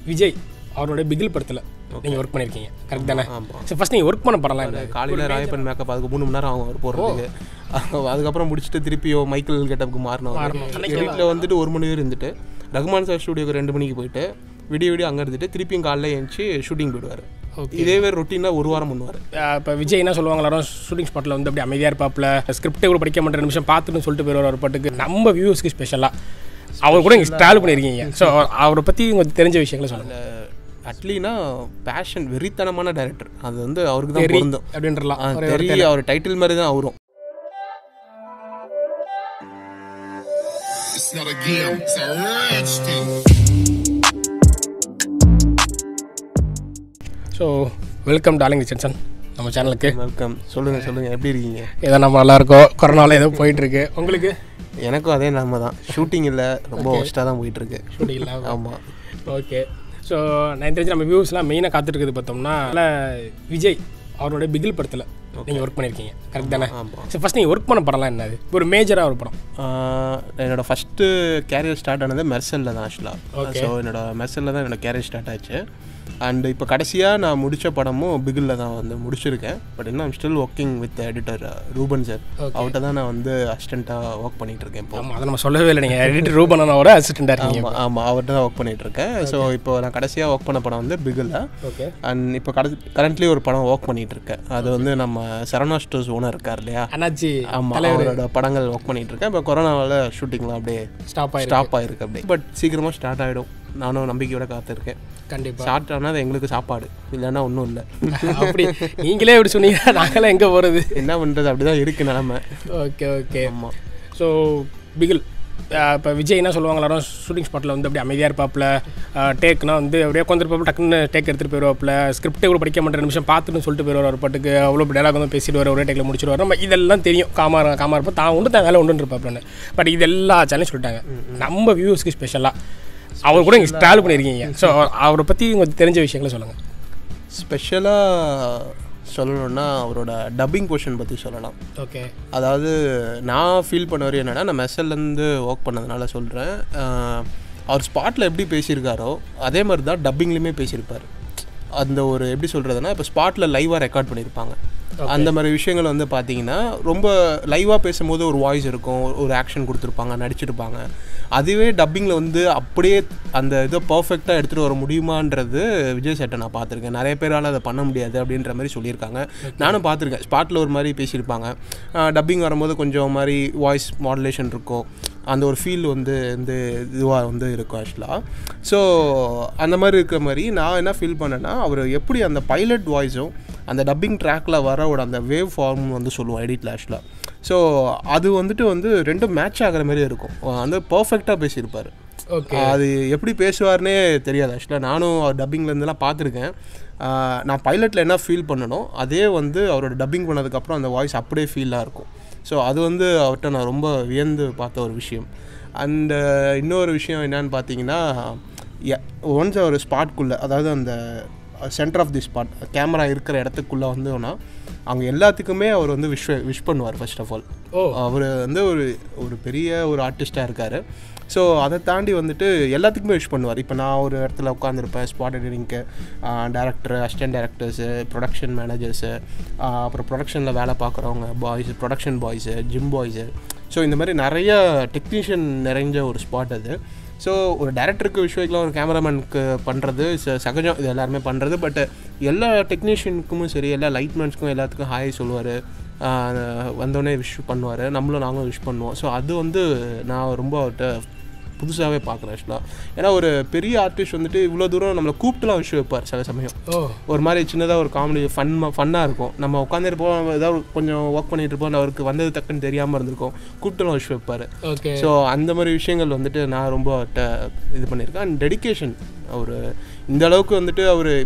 விஜய் அவரோட பிகில் படத்தில் நீங்கள் ஒர்க் பண்ணியிருக்கீங்க கரெக்ட் தானே? சரி, ஃபஸ்ட் நீங்கள் ஒர்க் பண்ண படலாம் காலையில் ராயப்பன் மேக்கப் அதுக்கு 3 மணி நேரம் ஆகும் அவர் போடுறதுக்கு. அதுக்கப்புறம் முடிச்சுட்டு திருப்பியோ மைக்கேல் கெட்டப்புக்கு மாறினோம். வீட்டில் வந்துட்டு 1 மணி வரை இருந்துட்டு ரகுமான் சார் ஸ்டூடியோக்கு 2 மணிக்கு போயிட்டு விடிய அங்கே இருந்துட்டு திருப்பியும் காலையில் எழுந்துச்சி ஷூட்டிங் போயிடுவார். இதே வேறு ரொட்டீனாக 1 வாரம் பண்ணுவார். இப்போ விஜய் என்ன சொல்லுவாங்க, எல்லாரும் ஷூட்டிங் ஸ்பாட்டில் வந்து அப்படி அமைதியாக இருப்பாப்பில், ஸ்கிரிப்டே கூட படிக்க மாட்டேன் நிமிஷம் பார்த்துன்னு சொல்லிட்டு போயிடுவார் ஒரு பாட்டுக்கு. நம்ம வியூஸ்க்கு ஸ்பெஷலாக அவர் கூட இங்கே ட்ராவல் பண்ணியிருக்கீங்க. ஸோ அவரை பற்றி உங்களுக்கு தெரிஞ்ச விஷயங்களை சொல்லுங்கள். அட்லீனா பேஷன் வெறித்தனமான டைரக்டர், அது வந்து அவருக்கு தான் பொருந்தும் அப்படின்றலாம். அவர் டைட்டில் மாதிரி தான் அவரும். ஸோ வெல்கம் டார்லிங் ரிச்சர்ட்சன் நம்ம சேனலுக்கு. வெல்கம். சொல்லுங்கள் எப்படி இருக்கீங்க? ஏதோ நம்ம நல்லாயிருக்கோம். கொரோனாவில் ஏதோ போயிட்டுருக்கு. உங்களுக்கு? எனக்கும் அதே நம்ம தான். ஷூட்டிங் இல்லை, ரொம்ப ஒஸ்ட்டாக தான் போயிட்டுருக்கு. ஷூட்டிங் இல்லை. ஆமாம். ஓகே. ஸோ நான் தெரிஞ்சு நம்ம வியூஸ்லாம் மெயினாக காத்துட்ருக்குது பார்த்தோம்னா விஜய் அவரோட பிகில் படத்தில் நீங்கள் ஒர்க் பண்ணியிருக்கீங்க கரெக்ட் தானே? சரி, ஃபஸ்ட் நீங்கள் ஒர்க் பண்ண படம்லாம் என்னது? ஒரு மேஜராக ஒரு படம். என்னோடய ஃபஸ்ட்டு கேரியர் ஸ்டார்ட் ஆனது மெர்சலில் தான் ஆக்சுவலாக. ஸோ மெர்சலில் தான் என்னோடய கேரியர் ஸ்டார்ட் ஆச்சு. அண்ட் இப்போ கடைசியாக நான் முடித்த படமும் பிகிலில் தான் வந்து முடிச்சிருக்கேன். பட் இன்னும் I'm still working with editor Ruban sir. அவர்கிட்ட தான் நான் வந்து அசிஸ்டண்ட்டாக ஒர்க் பண்ணிகிட்ருக்கேன். இப்போ அதை நம்ம சொல்லவே இல்லை, நீங்கள் எடிட்டர் ரூபனோட அசிஸ்டண்ட்டாக இருக்கீங்க. ஆமாம், அவர்கிட்ட தான் ஒர்க் பண்ணிகிட்ருக்கேன். ஸோ இப்போ நான் கடைசியாக ஒர்க் பண்ண படம் வந்து பிகிலில். ஓகே. அண்ட் இப்போ கரண்ட்லி ஒரு படம் ஒர்க் பண்ணிகிட்ருக்கேன். அது வந்து நம்ம சரவணா ஸ்டோர்ஸ் ஓனர் இருக்கார் இல்லையா, அண்ணாச்சி. ஆமாம், அவரோட படங்கள் ஒர்க் பண்ணிகிட்ருக்கேன். இப்போ கொரோனாவில் ஷூட்டிங்லாம் அப்படியே ஸ்டாப் ஆகிருக்கு அப்படியே. பட் சீக்கிரமாக ஸ்டார்ட் ஆகிடும், நானும் நம்பிக்கையோட காத்திருக்கேன். கண்டிப்பாக ஸ்டார்ட் ஆனால் அது எங்களுக்கு சாப்பாடு, இல்லைன்னா ஒன்றும் இல்லை. அப்படி நீங்களே எப்படி சொன்னீங்க, நாங்களாம் எங்கே போகிறது, என்ன பண்ணுறது, அப்படி தான் இருக்குது நிலமை. ஓகே. ஆமாம். ஸோ பிகில் இப்போ விஜய் என்ன சொல்லுவாங்க, எல்லாரும் ஷூட்டிங் ஸ்பாட்டில் வந்து அப்படி அமைதியாக இருப்பாப்பில், டேக்னா வந்து அப்படியே உட்காந்துருப்பாப்பில், டக்குன்னு டேக் எடுத்துகிட்டு போயிடுவாப்பில், ஸ்கிரிப்டே கூட படிக்க மாட்டேன் நிமிஷம் பார்த்துன்னு சொல்லிட்டு போயிடுவார் ஒரு பாட்டுக்கு. அவ்வளோ டைலாக் வந்து பேசிட்டு வர ஒரே டேக்கில் முடிச்சிடுவார். நம்ம இதெல்லாம் தெரியும், காமா இருப்போம், தான் உண்டு தான் வேலை உண்டுன்னு இருப்பாப்லன்னு. பட் இதெல்லாம் சேலஞ்ச் சொல்லிட்டாங்க. நம்ம வியூஸ்க்கு ஸ்பெஷலாக அவர் கூட இங்கே ட்ராவல் பண்ணியிருக்கீங்க. ஸோ அவரை பற்றி உங்களுக்கு தெரிஞ்ச விஷயங்களை சொல்லுங்கள். ஸ்பெஷலாக சொல்லணுன்னா அவரோட டப்பிங் போர்ஷன் பற்றி சொல்லலாம். ஓகே. அதாவது நான் ஃபீல் பண்ண வரையும் என்னென்னா, நான் மெர்சல்லேருந்து ஒர்க் பண்ணதுனால சொல்கிறேன், அவர் ஸ்பாட்டில் எப்படி பேசியிருக்காரோ அதே மாதிரி தான் டப்பிங்லேயுமே பேசியிருப்பார். அந்த ஒரு எப்படி சொல்கிறதுனா, இப்போ ஸ்பாட்டில் லைவாக ரெக்கார்ட் பண்ணியிருப்பாங்க. அந்த மாதிரி விஷயங்கள் வந்து பார்த்தீங்கன்னா ரொம்ப லைவாக பேசும்போது ஒரு வாய்ஸ் இருக்கும், ஒரு ஆக்ஷன் கொடுத்துருப்பாங்க, நடிச்சிருப்பாங்க. அதுவே டப்பிங்கில் வந்து அப்படியே அந்த இதை பர்ஃபெக்டாக எடுத்துகிட்டு வர முடியுமான்றது விஜய் சேட்டை நான் பார்த்துருக்கேன். நிறைய பேரால் அதை பண்ண முடியாது அப்படின்ற மாதிரி சொல்லியிருக்காங்க. நானும் பார்த்துருக்கேன். ஸ்பாட்டில் ஒரு மாதிரி பேசியிருப்பாங்க, டப்பிங் வரும்போது கொஞ்சம் மாதிரி வாய்ஸ் மாடுலேஷன் இருக்கும், அந்த ஒரு ஃபீல் வந்து இந்த இதுவாக வந்து இருக்கும் ஆக்சுவலாக. ஸோ அந்த மாதிரி இருக்கிற மாதிரி நான் என்ன ஃபீல் பண்ணேன்னா, அவர் எப்படி அந்த பைலட் வாய்ஸும் அந்த டப்பிங் ட்ராக்கில் வரோட அந்த வேவ் ஃபார்ம் வந்து சொல்லுவோம் எடிட்டில் ஆக்சுவலாக. ஸோ அது வந்துட்டு ரெண்டும் மேட்ச் ஆகிற மாதிரி இருக்கும். வந்து பர்ஃபெக்டாக பேசியிருப்பார். ஓகே. அது எப்படி பேசுவார்னே தெரியாது ஆக்சுவலாக. நானும் அவர் டப்பிங்லேருந்துலாம் பார்த்துருக்கேன். நான் பைலட்டில் என்ன ஃபீல் பண்ணணும் அதே வந்து அவரோட டப்பிங் பண்ணதுக்கப்புறம் அந்த வாய்ஸ் அப்படியே ஃபீலாக இருக்கும். ஸோ அது வந்து அவர்கிட்ட நான் ரொம்ப வியந்து பார்த்த ஒரு விஷயம். அண்ட் இன்னொரு விஷயம் என்னன்னு பார்த்தீங்கன்னா, ஒன்ஸ் ஒரு ஸ்பாட்குள்ளே, அதாவது அந்த centre of the spot camera இருக்கிற இடத்துக்குள்ளே வந்தோன்னா அங்கே எல்லாத்துக்குமே அவர் வந்து விஷ் பண்ணுவார். ஃபர்ஸ்ட் ஆஃப் ஆல் அவர் வந்து ஒரு பெரிய ஒரு ஆர்டிஸ்டாக இருக்கார். ஸோ அதை தாண்டி வந்துட்டு எல்லாத்துக்குமே விஷ் பண்ணுவார். இப்போ நான் ஒரு இடத்துல உட்காந்துருப்பேன், ஸ்பாட் எடிட்டிங்க்கு director, assistant directors, production managers, அப்புறம் ப்ரொடக்ஷனில் வேலை பார்க்குறவங்க boys, production boys, gym boys. So இந்த மாதிரி நிறைய டெக்னீஷியன் நிறைஞ்ச ஒரு ஸ்பாட் அது. ஸோ ஒரு டேரக்டருக்கு விஷயம் ஒரு கேமராமேனுக்கு பண்ணுறது சகஜம், இது எல்லாருமே பண்ணுறது. பட் எல்லா டெக்னீஷியனுக்கும் சரி, எல்லா லைட்மேன்ஸ்க்கும் எல்லாத்துக்கும் ஹாய் சொல்லுவார், வந்தோடனே விஷ் பண்ணுவார், நாங்களும் விஷ் பண்ணுவோம். ஸோ அது வந்து நான் ரொம்ப அவர்கிட்ட புதுசாகவே பார்க்குறேன் ஆக்சுவலாக. ஏன்னா ஒரு பெரிய ஆர்டிஸ்ட் வந்துட்டு இவ்வளோ தூரம் நம்மளை கூப்பிட்டுலாம் விஷயம் வைப்பார். சில சமயம் ஒரு மாதிரி சின்னதாக ஒரு காமெடி ஃபன்னாக இருக்கும். நம்ம உட்காந்துருப்போம், ஏதாவது கொஞ்சம் ஒர்க் பண்ணிட்டு இருப்போம், அவருக்கு வந்தது டக்குன்னு தெரியாமல் இருந்திருக்கும், கூப்பிட்டுலாம் விஷயம் வைப்பார். ஸோ அந்த மாதிரி விஷயங்கள் வந்துட்டு நான் ரொம்ப அவர்கிட்ட இது பண்ணியிருக்கேன். அண்ட் டெடிக்கேஷன், அவர் இந்த அளவுக்கு வந்துட்டு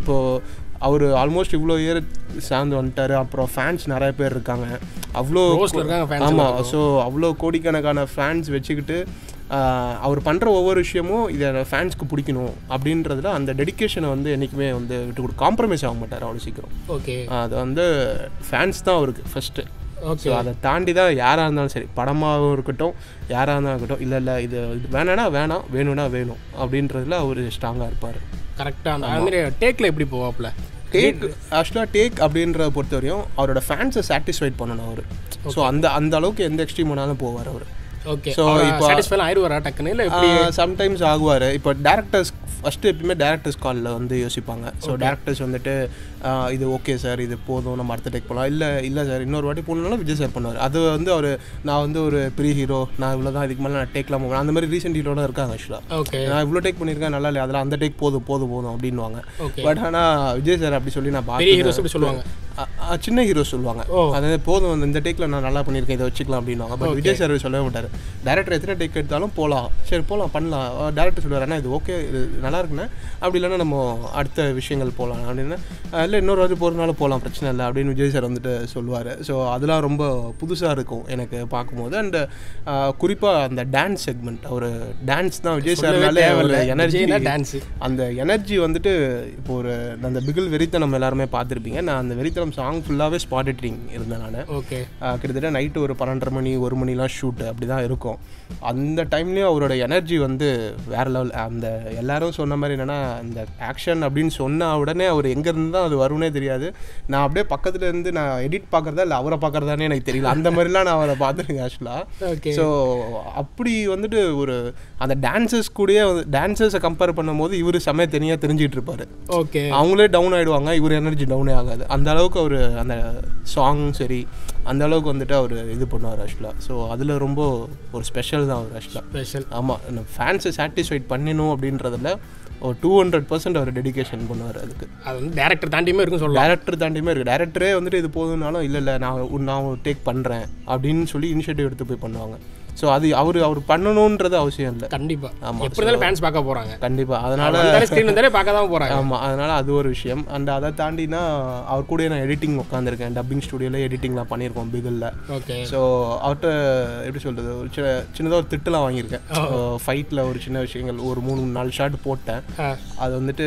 அவர் ஆல்மோஸ்ட் இவ்வளோ இயர் சார்ந்து வந்துட்டார். அப்புறம் ஃபேன்ஸ் நிறைய பேர் இருக்காங்க, அவ்வளோ. ஆமாம். ஸோ அவ்வளோ கோடிக்கணக்கான ஃபேன்ஸ் வச்சுக்கிட்டு அவர் பண்ணுற ஒவ்வொரு விஷயமும் இதை ஃபேன்ஸ்க்கு பிடிக்கணும் அப்படின்றதுல அந்த டெடிக்கேஷனை வந்து என்றைக்குமே வந்து விட்டு கொடுத்து காம்ப்ரமைஸ் ஆக மாட்டார் அவ்வளோ சீக்கிரம். ஓகே. அது வந்து ஃபேன்ஸ் தான் அவருக்கு ஃபஸ்ட்டு. ஸோ அதை தாண்டி தான் யாராக இருந்தாலும் சரி, படமாகவும் இருக்கட்டும், யாராக இருந்தாலும் இருக்கட்டும், இல்லை இது வேணான்னா வேணாம், வேணும்னா வேணும் அப்படின்றதுல அவர் ஸ்ட்ராங்காக இருப்பார். கரெக்டாக அந்த மாதிரி டேக்கில் எப்படி போவாப்புல? ஆக்சுவலாக டேக் அப்படின்றத பொறுத்தவரையும் அவரோட ஃபேன்ஸை சாட்டிஸ்ஃபைட் பண்ணணும் அவர். ஸோ அந்த அளவுக்கு எந்த எக்ஸ்ட்ரீம் வேணாலும் போவார் அவர். ஓகே. ஸோ இப்போ சாட்டிஸ்ஃபை ஆயிடுவாரா டக்குன்னு? இல்லை எப்படி? சம்டைம்ஸ் ஆகுவார். இப்போ டேரக்டர்ஸ் ஃபஸ்ட்டு எப்பயுமே டேரக்டர்ஸ் காலில் வந்து யோசிப்பாங்க. ஸோ டேரக்டர்ஸ் வந்துட்டு இது ஓகே சார், இது போதும், நம்ம அடுத்த டேக் போகலாம், இல்லை சார் இன்னொரு வாட்டி போகணுன்னாலும் விஜய் சார் பண்ணுவார். அது வந்து அவர் நான் வந்து ஒரு பெரிய ஹீரோ, நான் இவ்வளோ தான், இதுக்கு மேலே நான் டேக்லாம் போவேன், அந்த மாதிரி ரீசெண்ட் ஹீரோட இருக்காங்க ஆக்சுவலாக. ஓகே. நான் இவ்வளோ டேக் பண்ணியிருக்கேன், நல்லா இல்லை, அதெல்லாம் அந்த டேக் போதும் அப்படின்வாங்க. பட் ஆனால் விஜய் சார் அப்படி சொல்லி நான் பார்த்து சொல்லுவாங்க, சின்ன ஹீரோ சொல்லுவாங்க, அதாவது போதும் இந்த டேக்கில் நான் நல்லா பண்ணியிருக்கேன், இதை வச்சுக்கலாம் அப்படின்வாங்க. பட் விஜய் சார் சொல்லவே மாட்டார். டேரக்டர் எத்தனை டேக் எடுத்தாலும் போகலாம், சரி போகலாம் பண்ணலாம். டேரக்டர் சொல்லுவார், ஆனால் இது ஓகே, இது நல்லா இருக்குண்ணே, அப்படி இல்லைன்னா நம்ம அடுத்த விஷயங்கள் போகலாம் அப்படின்னு. இல்லை இன்னொரு வாட்டி போகிறதுனால போகலாம், பிரச்சனை இல்லை அப்படின்னு விஜய் சார் வந்துட்டு சொல்லுவார். ஸோ அதெல்லாம் ரொம்ப புதுசாக இருக்கும் எனக்கு பார்க்கும்போது. அண்ட் குறிப்பாக அந்த டான்ஸ் செக்மெண்ட், ஒரு டான்ஸ் தான் விஜய் சார்னாலே ஒரு எனர்ஜி, டான்ஸு, அந்த எனர்ஜி வந்துட்டு இப்போ ஒரு அந்த பிகில் வெறித்தனம் எல்லாருமே பார்த்துருப்பீங்க. நான் அந்த வெறித்தனம் சாங் ஃபுல்லாகவே ஸ்பாட் எடிட்டிங் இருந்தேன் நான். ஓகே. கிட்டத்தட்ட நைட்டு ஒரு 12:30 மணி 1 மணிலாம் ஷூட்டு அப்படி தான் இருக்கும். அந்த டைம்லேயும் அவரோட எனர்ஜி வந்து வேறு லெவல். அந்த எல்லாரும் சொன்ன மாதிரி என்னென்னா, இந்த ஆக்ஷன் அப்படின்னு சொன்ன உடனே அவர் எங்கேருந்து தான் அது வரும்னே தெரியாது. நான் அப்படியே பக்கத்தில் இருந்து நான் எடிட் பார்க்குறதா இல்லை அவரை பார்க்குறதானே எனக்கு தெரியல, அந்த மாதிரிலாம் நான் அவரை பார்த்துருக்கேன் ஆக்சுவலாக. ஸோ அப்படி வந்துட்டு ஒரு அந்த டான்சர்ஸ் கூடயே டான்சர்ஸை கம்பேர் பண்ணும்போது இவர் செம்மையை தனியாக தெரிஞ்சிட்டு இருப்பார். ஓகே. அவங்களே டவுன் ஆகிடுவாங்க, இவர் எனர்ஜி டவுனே ஆகாது. அந்த அளவுக்கு அவர் அந்த சாங் சரி அந்த அளவுக்கு வந்துட்டு அவர் இது பண்ணுவார் ஆக்சுவலாக. ஸோ அதில் ரொம்ப ஒரு ஸ்பெஷல் தான் அவர் ஆக்சுவலாக. ஸ்பெஷல். ஆமாம், ஃபேன்ஸை சாட்டிஸ்ஃபைட் பண்ணணும் அப்படின்றதில் ஒரு 200% அவர் டெடிகேஷன் பண்ணுவார். அதுக்கு அது வந்து டேரக்டர் தாண்டியுமே இருக்குன்னு சொல்லலாம். டேரக்டர் தாண்டியுமே இருக்குது. டேரக்டரே வந்துட்டு இது போதும்னாலும் இல்லை நான் டேக் பண்ணுறேன் அப்படின்னு சொல்லி இனிஷியேட்டிவ் எடுத்து போய் பண்ணுவாங்க. ஸோ அது அவர் பண்ணணுன்றது அவசியம் இல்லை. கண்டிப்பாக. ஆமாம், எப்படி இருந்தாலும் ஃபேன்ஸ் பார்க்க போகிறாங்க. கண்டிப்பாக. அதனால் ஸ்க்ரீன் வந்தாலே பார்க்க தான் போகிறாங்க. ஆமாம், அதனால் அது ஒரு விஷயம். அண்ட் அதை தாண்டினா அவர் கூட நான் எடிட்டிங் உட்காந்துருக்கேன். டப்பிங் ஸ்டுடியோவில் எடிட்டிங்லாம் பண்ணியிருக்கோம் பிகிலில். ஓகே. ஸோ அவர்கிட்ட எப்படி சொல்கிறது, ஒரு சின்னதாக ஒரு திட்டுலாம் வாங்கியிருக்கேன். ஃபைட்டில் ஒரு சின்ன விஷயங்கள் ஒரு 3-4 ஷாட் போட்டேன். அது வந்துட்டு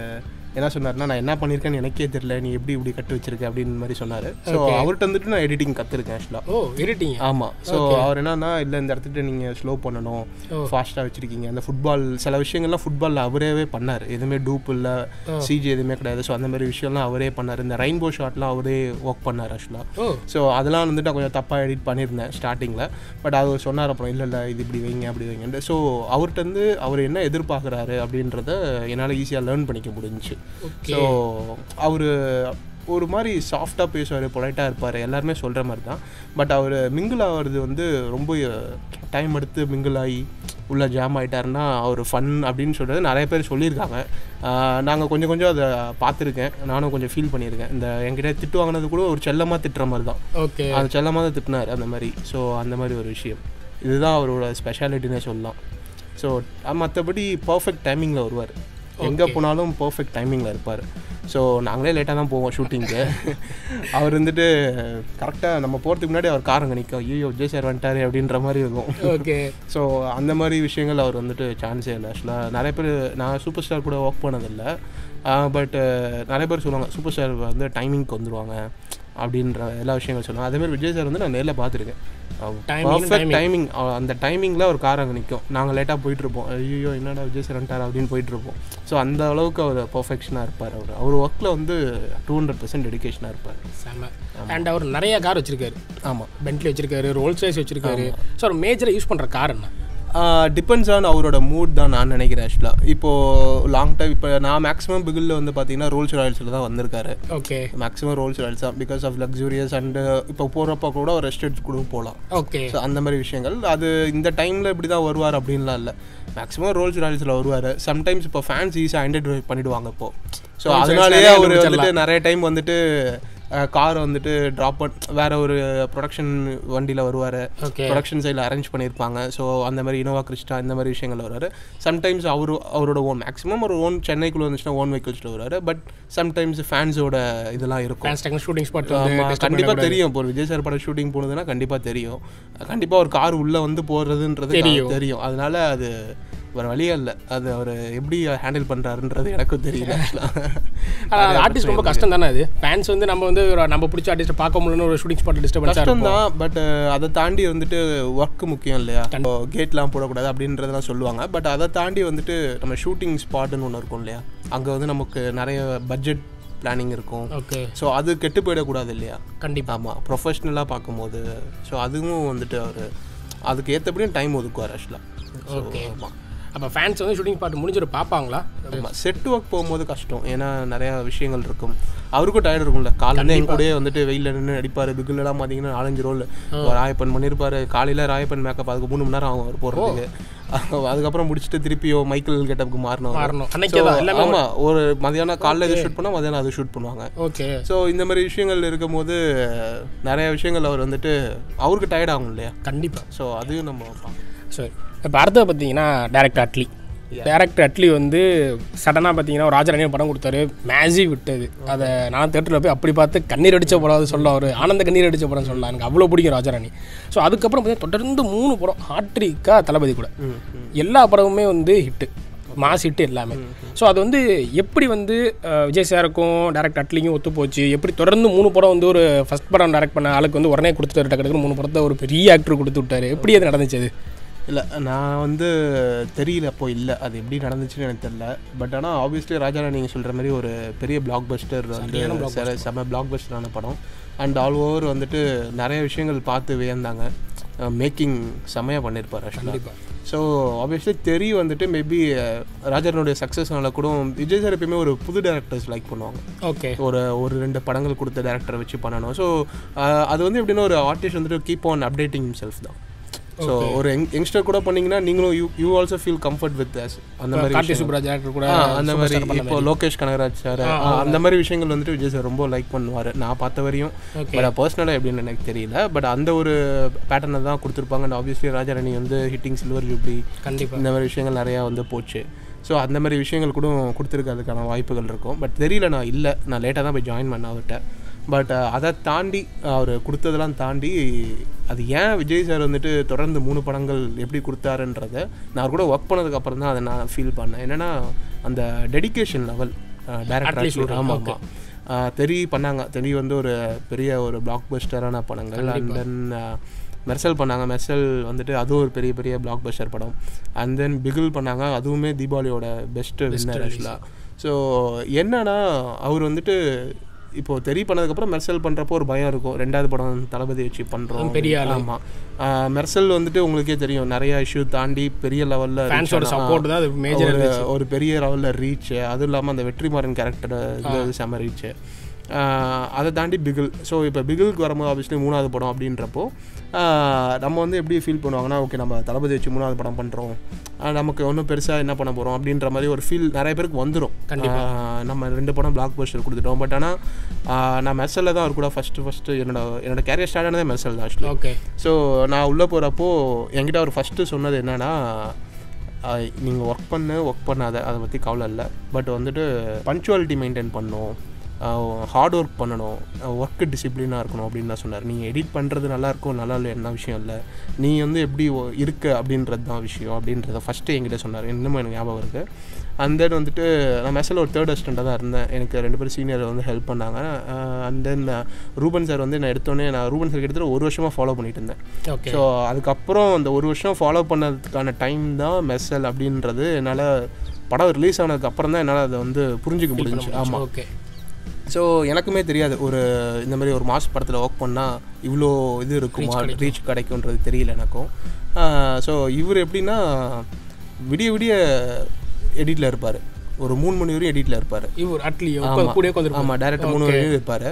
என்ன சொன்னார்னா, நான் என்ன பண்ணியிருக்கேன்னு எனக்கே தெரியல, நீ இப்படி கட்டு வச்சிருக்க அப்படின்னு மாதிரி சொன்னார். ஸோ அவர்கிட்ட வந்துட்டு நான் எடிட்டிங் கற்றுருக்கேன் ஆக்சுவலாக. எடிட்டிங். ஆமாம். ஸோ அவர் என்னன்னா, இல்லை இந்த இடத்துக்கிட்ட நீங்கள் ஸ்லோ பண்ணணும், ஃபாஸ்ட்டாக வச்சுருக்கீங்க. அந்த ஃபுட்பால் சில விஷயங்கள்லாம் ஃபுட்பாலில் அவரே பண்ணார், எதுவுமே டூப் இல்லை, சிஜி எதுவுமே கிடையாது. ஸோ அந்த மாதிரி விஷயம்லாம் அவரே பண்ணார். இந்த ரெயின்போ ஷாட்லாம் அவரே ஒர்க் பண்ணார் ஆக்சுவலாக. ஸோ அதெல்லாம் வந்துட்டு நான் கொஞ்சம் தப்பாக எடிட் பண்ணியிருந்தேன் ஸ்டார்டிங்கில். பட் அவர் சொன்னார் அப்புறம், இல்லை இது இப்படி வைங்க அப்படி வைங்கன்ட்டு. ஸோ அவர்கிட்ட வந்து அவர் என்ன எதிர்பார்க்குறாரு அப்படின்றத என்னால் ஈஸியாக லேர்ன் பண்ணிக்க முடிஞ்சிச்சு. ஸோ அவர் ஒரு மாதிரி சாஃப்டாக பேசுவார், பொலைட்டாக இருப்பார், எல்லாருமே சொல்கிற மாதிரி தான். பட் அவர் மிங்கிள் ஆகிறது வந்து ரொம்ப டைம் எடுத்து மிங்கிள் ஆகி உள்ளே ஜாம் ஆகிட்டாருன்னா அவர் ஃபன் அப்படின்னு சொல்கிறது நிறைய பேர் சொல்லியிருக்காங்க. நாங்கள் கொஞ்சம் அதை பார்த்துருக்கேன், நானும் கொஞ்சம் ஃபீல் பண்ணியிருக்கேன். இந்த என்கிட்ட திட்டு வாங்கினது கூட ஒரு செல்லமாக திட்டுற மாதிரி தான். ஓகே. அது செல்லமாக தான் திட்டினார் அந்த மாதிரி. ஸோ அந்த மாதிரி ஒரு விஷயம், இதுதான் அவரோட ஸ்பெஷாலிட்டினே சொல்லலாம். ஸோ மற்றபடி பர்ஃபெக்ட் டைமிங்கில் வருவார், எங்கே போனாலும் பர்ஃபெக்ட் டைமிங்கில் இருப்பார். ஸோ நாங்களே லேட்டாக தான் போவோம் ஷூட்டிங்க்கு. அவர் வந்துட்டு கரெக்டாக நம்ம போகிறதுக்கு முன்னாடி அவர் காரங்க நிற்கும், ஐயோ விஜய் சார் வந்துட்டார் அப்படின்ற மாதிரி இருக்கும். ஓகே. ஸோ அந்த மாதிரி விஷயங்கள் அவர் வந்துட்டு சான்ஸே இல்லை ஆக்சுவலாக. நிறைய பேர், நான் சூப்பர் ஸ்டார் கூட ஒர்க் பண்ணதில்லை, பட் நிறைய பேர் சொல்லுவாங்க சூப்பர் ஸ்டார் வந்து டைமிங்க்கு வந்துடுவாங்க அப்படின்ற எல்லா விஷயங்கள் சொல்லுவாங்க. அதேமாதிரி விஜய் சார் வந்து நான் நேரில் பார்த்துருக்கேன். பர்ஃபெக்ட் டைமிங், அந்த டைமிங்கில் ஒரு கார் அங்கே நிற்கும், நாங்கள் லேட்டாக போயிட்டுருப்போம், ஐயோ என்னடா விஜய் சார் வந்துட்டார் அப்படின்னு போயிட்டுருப்போம். ஸோ அந்த அளவுக்கு அவர் பர்ஃபெக்ஷனாக இருப்பார். அவர் ஒர்க்கில் வந்து 200% டெடிகேஷனாக இருப்பார். செம்ம. அண்ட் அவர் நிறைய கார் வச்சுருக்காரு. ஆமாம், பென்ட்லி வச்சுருக்காரு, ரோல்ஸ் ராய்ஸ் வச்சுருக்காரு. ஸோ அவர் மேஜராக யூஸ் பண்ணுற கார் என்ன? டிபெண்ட்ஸ் ஆன் அவரோட மூட் தான் நான் நினைக்கிறேன் ஆக்சுவலாக. இப்போது லாங் டைம் இப்போ நான் மேக்ஸிமம் பிகிலில் வந்து பார்த்தீங்கன்னா ரோல்ஸ் ராயல்ஸில் தான் வந்திருக்காரு. ஓகே. மேக்ஸிமம் ரோல்ஸ் ராயல்ஸ் தான், பிகாஸ் ஆஃப் லக்ஸூரியஸ். அண்டு இப்போ போகிறப்ப கூட ஒரு ரெஸ்ட் எடுத்து கூட போகலாம். ஓகே. ஸோ அந்த மாதிரி விஷயங்கள், அது இந்த டைமில் இப்படி தான் வருவார் அப்படின்லாம் இல்லை. மேக்ஸிமம் ரோல்ஸ் ராயல்ஸில் வருவார். சம்டைம்ஸ் இப்போ ஃபேன்ஸ் ஈஸியாக ஐடென்டிஃபை பண்ணிவிடுவாங்க இப்போது. ஸோ அதனாலேயே அவர் வந்துட்டு நிறைய டைம் வந்துட்டு காரை வந்துட்டு ட்ராப் வேறு ஒரு ப்ரொடக்ஷன் வண்டியில் வருவார், ப்ரொடக்ஷன் சைடில் அரேஞ்ச் பண்ணியிருப்பாங்க. ஸோ அந்த மாதிரி இனோவா கிறிஸ்டா இந்த மாதிரி விஷயங்கள் வருவார். சம்டைம்ஸ் அவரோட ஓன், மேக்ஸிமம் ஒரு ஓன் சென்னைக்குள்ளே வந்துச்சுன்னா ஓன் வெஹிக்கிள்ஸில் வருவார். பட் சம்டைம்ஸ் ஃபேன்ஸோட இதெல்லாம் இருக்கும். ஷூட்டிங் ஸ்பாட் கண்டிப்பாக தெரியும். இப்போ ஒரு விஜய் சார் படம் ஷூட்டிங் போனதுன்னா கண்டிப்பாக தெரியும், கண்டிப்பாக ஒரு கார் உள்ளே வந்து போகிறதுன்றது தெரியும். அதனால அது வேறு வழியே இல்லை. அது அவர் எப்படி ஹேண்டில் பண்ணுறாருன்றது எனக்கும் தெரியல. ஆர்டிஸ்ட் ரொம்ப கஷ்டம் தானே அது. ஃபேன்ஸ் வந்து நம்ம வந்து நம்ம பிடிச்ச ஆர்டிஸ்ட்டை பார்க்க முடியலன்னு ஒரு ஷூட்டிங் ஸ்பாட் டிஸ்டர்பன்ஸ் கஷ்டம் தான். பட் அதை தாண்டி வந்துட்டு ஒர்க்கு முக்கியம் இல்லையா, கேட்லாம் போடக்கூடாது அப்படின்றதெல்லாம் சொல்லுவாங்க. பட் அதை தாண்டி வந்துட்டு நம்ம ஷூட்டிங் ஸ்பாட்டுன்னு ஒன்று இருக்கும் இல்லையா, அங்கே வந்து நமக்கு நிறைய பட்ஜெட் பிளானிங் இருக்கும். ஓகே. ஸோ அது கெட்டு போயிடக்கூடாது இல்லையா. கண்டிப்பாக. ஆமாம், ப்ரொஃபஷ்னலாக பார்க்கும்போது ஸோ அதுவும் வந்துட்டு அவர் அதுக்கு ஏற்றபடியும் டைம் ஒதுக்குவார் ஆக்சுவலாக. ஓகே. ஆமாம். அப்போ ஃபேன்ஸ் வந்து ஷூட்டிங் ஸ்பாட் முடிஞ்சிட்டு பார்ப்பாங்களா? ஆமாம், செட் ஒர்க் போகும்போது கஷ்டம். ஏன்னா நிறையா விஷயங்கள் இருக்கும். அவருக்கும் டயர்ட் இருக்கும்ல. காலையில் என் கூடயே வந்துட்டு வெயிலில் நின்று அடிப்பார். பிகிலெலாம் பார்த்தீங்கன்னா 4-5 ரோல் ராயப்பன் பண்ணியிருப்பார். காலையில் ராயப்பன் மேக்கப் அதுக்கு 3 மணி நேரம் ஆகும் அவர் போடுறதுக்கு. அதுக்கப்புறம் முடிச்சுட்டு திருப்பியோ மைக்கேல் கெட்டப்புக்கு மாறணும். ஆமாம், ஒரு மதியானம் காலையில் இது ஷூட் பண்ணால் மதியானம் அது ஷூட் பண்ணுவாங்க. ஓகே. ஸோ இந்த மாதிரி விஷயங்கள் இருக்கும்போது நிறைய விஷயங்கள் அவர் வந்துட்டு அவருக்கு டயர்ட் ஆகும் இல்லையா. கண்டிப்பாக. ஸோ அதையும் நம்ம பார்ப்போம். சரி, இப்போ அடுத்தது பார்த்தீங்கன்னா டேரக்டர் அட்லி வந்து சடனாக பார்த்தீங்கன்னா ஒரு ராஜராணியை படம் கொடுத்தாரு. மேசிவ் விட்டது. அதை நான் தேட்டரில் போய் அப்படி பார்த்து கண்ணீர் அடித்த படம் சொல்ல, ஒரு ஆனந்த கண்ணீர் அடித்த படம் சொல்லலாம். எனக்கு அவ்வளோ பிடிக்கும் ராஜராணி. ஸோ அதுக்கப்புறம் பார்த்தீங்கன்னா தொடர்ந்து 3 படம் ஹாட்ரிக்காக தளபதி கூட எல்லா படமுமே வந்து ஹிட்டு, மாஸ் ஹிட்டு எல்லாமே. ஸோ அது வந்து எப்படி வந்து விஜய் சாருக்கும் டேரக்டர் அட்லிக்கும் ஒத்து போச்சு? எப்படி தொடர்ந்து 3 படம் வந்து ஒரு ஃபஸ்ட் படம் டேரக்ட் பண்ண ஆளுக்கு வந்து உடனே கொடுத்துட்டாரு, டக்குனு 3 படத்தை ஒரு பெரிய ஆக்டர் கொடுத்து விட்டாரு. எப்படி அது நடந்துச்சு? அது இல்லை, நான் வந்து தெரியல அப்போ. இல்லை, அது எப்படி நடந்துச்சுன்னு எனக்கு தெரியல. பட் ஆனால் ஆப்வியஸ்லி ராஜாராணி நீங்கள் சொல்கிற மாதிரி ஒரு பெரிய பிளாக் பஸ்டர் வந்து செம பிளாக் பஸ்டரான படம். அண்ட் ஆல் ஓவர் வந்துட்டு நிறைய விஷயங்கள் பார்த்து வியந்தாங்க. மேக்கிங் செமையாக பண்ணியிருப்பார் ஆக்சுவலாக. ஸோ ஆப்வியஸ்லி தெரிய வந்துட்டு மேபி ராஜாரனுடைய சக்ஸஸ்னால கூட விஜய் சார் எப்பயுமே ஒரு புது டேரக்டர்ஸ் லைக் பண்ணுவாங்க. ஓகே. ஒரு 2 படங்கள் கொடுத்த டேரக்டரை வச்சு பண்ணணும். ஸோ அது வந்து எப்படின்னா ஒரு ஆர்டிஸ்ட் வந்துட்டு கீப் ஆன் அப்டேட்டிங் ஹிம்செல்ஃப் தான். ஸோ ஒரு யங்ஸ்டர் கூட பண்ணிங்கன்னா நீங்களும் you also feel comfort with us. அந்த மாதிரி அந்த மாதிரி இப்போ லோகேஷ் கனகராஜ் சார் அந்த மாதிரி விஷயங்கள் வந்துட்டு விஜய் சார் ரொம்ப லைக் பண்ணுவார் நான் பார்த்த வரையும். பட் பர்சனலாக எப்படின்னு எனக்கு தெரியல. பட் அந்த ஒரு பேட்டர்னை தான் கொடுத்துருப்பாங்க. அண்ட் ஆப்வியஸ்லி ராஜாராணி வந்து ஹிட்டிங் சில்வர் ஜூப்ளி இந்த மாதிரி விஷயங்கள் நிறையா வந்து போச்சு. ஸோ அந்த மாதிரி விஷயங்கள் கூட கொடுத்துருக்கிறதுக்கான வாய்ப்புகள் இருக்கும். பட் தெரியல, நான் லேட்டாக தான் போய் ஜாயின் பண்ண அவர்கிட்ட. பட் அதை தாண்டி அவர் கொடுத்ததெல்லாம் தாண்டி அது ஏன் விஜய் சார் வந்துட்டு தொடர்ந்து 3 படங்கள் எப்படி கொடுத்தாருன்றதை நான் கூட ஒர்க் பண்ணதுக்கப்புறம் தான் அதை நான் ஃபீல் பண்ணேன். என்னென்னா அந்த டெடிக்கேஷன் லெவல் டேரக்டர். ஆமாம், பண்ணாங்க. வந்து ஒரு பெரிய ஒரு பிளாக் பஸ்டரான படங்கள். அண்ட் தென் மெர்சல் பண்ணாங்க. மெர்சல் வந்துட்டு அதுவும் ஒரு பெரிய பெரிய பிளாக் பஸ்டர் படம். அண்ட் தென் பிகில் பண்ணாங்க. அதுவுமே தீபாவளியோட பெஸ்ட்டு வின்னர் ஆக்சுவலாக. ஸோ என்னன்னா அவர் வந்துட்டு இப்போது தெரிய பண்ணதுக்கப்புறம் மெர்சல் பண்ணுறப்போ ஒரு பயம் இருக்கும். 2வது படம் தளபதி வச்சு பண்ணுறோம் பெரிய. ஆமாம், மெர்சல் வந்துட்டு உங்களுக்கே தெரியும் நிறைய இஷ்யூ தாண்டி பெரிய லெவலில் சப்போர்ட் தான் மேஜர், ஒரு பெரிய லெவலில் ரீச். அதுவும் இல்லாமல் அந்த வெற்றிமாறன் கேரக்டர் செம ரீச்சு. அதை தாண்டி பிகில். ஸோ இப்போ பிகிலுக்கு வரும்போது ஆப்வியஸ்லி 3வது படம் அப்படின்றப்போ நம்ம வந்து எப்படி ஃபீல் பண்ணுவாங்கன்னா, ஓகே நம்ம தளபதி வச்சு 3வது படம் பண்ணுறோம், நமக்கு ஒன்றும் பெருசாக என்ன பண்ண போகிறோம் அப்படின்ற மாதிரி ஒரு ஃபீல் நிறைய பேருக்கு வந்துடும். நம்ம 2 படம் பிளாக் பஸ்டர் கொடுத்துட்டோம். பட் ஆனால் நான் மெர்சலில் தான் அவர் கூட ஃபஸ்ட்டு என்னோட கேரியர் ஸ்டார்ட் ஆனதே மெர்சல் தான் ஆக்சுவலி. ஓகே. ஸோ நான் உள்ளே போகிறப்போ என்கிட்ட அவர் ஃபஸ்ட்டு சொன்னது என்னென்னா, நீங்கள் ஒர்க் பண்ணாத அதை பற்றி கவலை இல்லை, பட் வந்துட்டு பங்க்சுவாலிட்டி மெயின்டைன் பண்ணணும், ஹார்ட் ஒர்க் பண்ணணும், ஒர்க்கு டிசிப்ளினாக இருக்கணும் அப்படின்னு தான் சொன்னார். நீங்கள் எடிட் பண்ணுறது நல்லாயிருக்கும் நல்லா இல்லை என்ன விஷயம் இல்லை, நீ வந்து எப்படி இருக்க அப்படின்றது தான் விஷயம் அப்படின்றத ஃபஸ்ட்டு என்கிட்ட சொன்னார். இன்னமும் எனக்கு ஞாபகம் இருக்குது. அண்ட் தென் வந்துட்டு நான் மெர்சலில் ஒரு 3rd அசிஸ்டண்ட்டாக தான் இருந்தேன். எனக்கு 2 பேர் சீனியர் வந்து ஹெல்ப் பண்ணாங்க. அண்ட் தென் ரூபன் சார் வந்து நான் ரூபன் சார் கிட்டத்தட்ட 1 வருஷமாக ஃபாலோ பண்ணிட்டு இருந்தேன். ஸோ அதுக்கப்புறம் அந்த 1 வருஷம் ஃபாலோ பண்ணதுக்கான டைம் தான் மெர்சல் அப்படின்றது என்னால் படம் ரிலீஸ் ஆனதுக்கப்புறம் தான் என்னால் அதை வந்து புரிஞ்சிக்க முடிஞ்சிச்சு. ஆமாம். ஓகே. ஸோ எனக்குமே தெரியாது ஒரு இந்த மாதிரி ஒரு மாஸ் படத்தில் ஒர்க் பண்ணால் இவ்வளோ இது இருக்குமா, ரீச் கிடைக்கும்ன்றது தெரியல எனக்கும். ஸோ இவர் எப்படின்னா விடிய விடிய எடிட்டில் இருப்பார். ஒரு 3 மணி வரையும் எடிட்டில் இருப்பார். ஆமாம், டேரக்டர் 3 மணி வரையும் இருப்பார்.